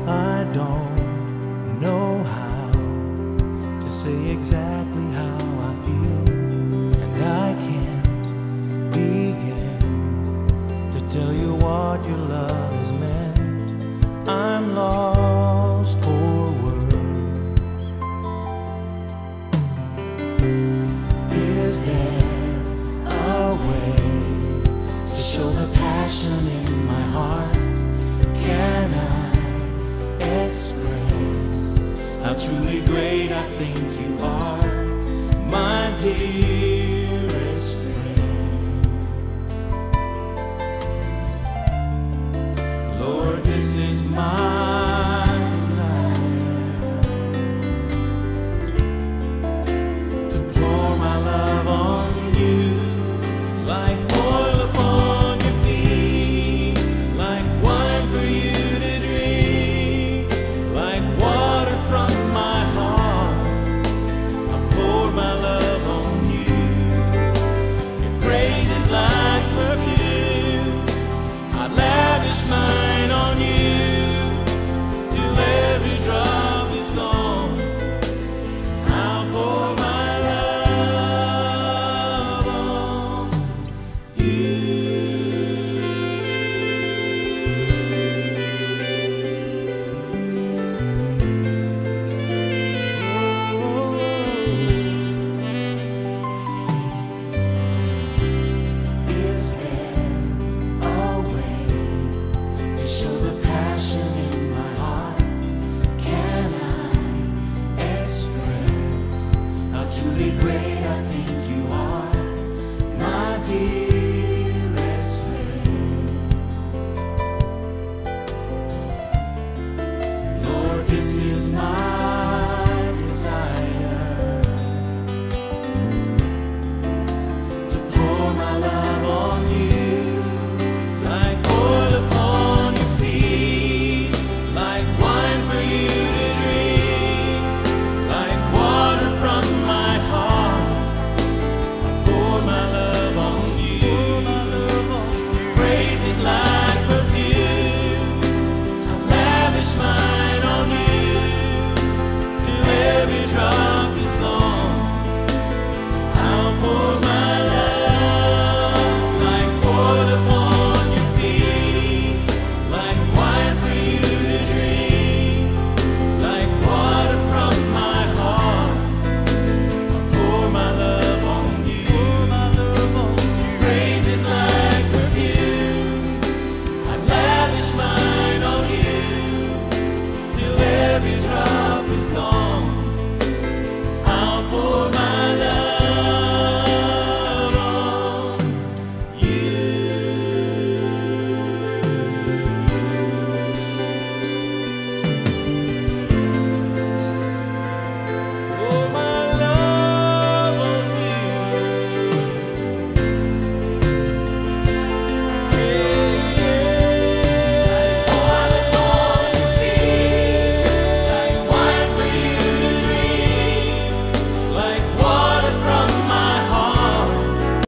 I don't know how to say exactly how I feel, and I can't begin to tell you what your love has meant. I'm lost for words. Is there a way to show the passion in my heart? Can I express how truly great I think you are, my dearest friend? Lord, this is my desire, to pour my love on you like oil upon your feet, like wine for you to drink, like water from my heart. I pour my love on you. Your praise is like perfume. I lavish mine on you till every drop is gone. I'll pour my love on you. Is there a way to show the passion in my heart? Can I express how truly great I think you are, my dearest friend? Lord, this is my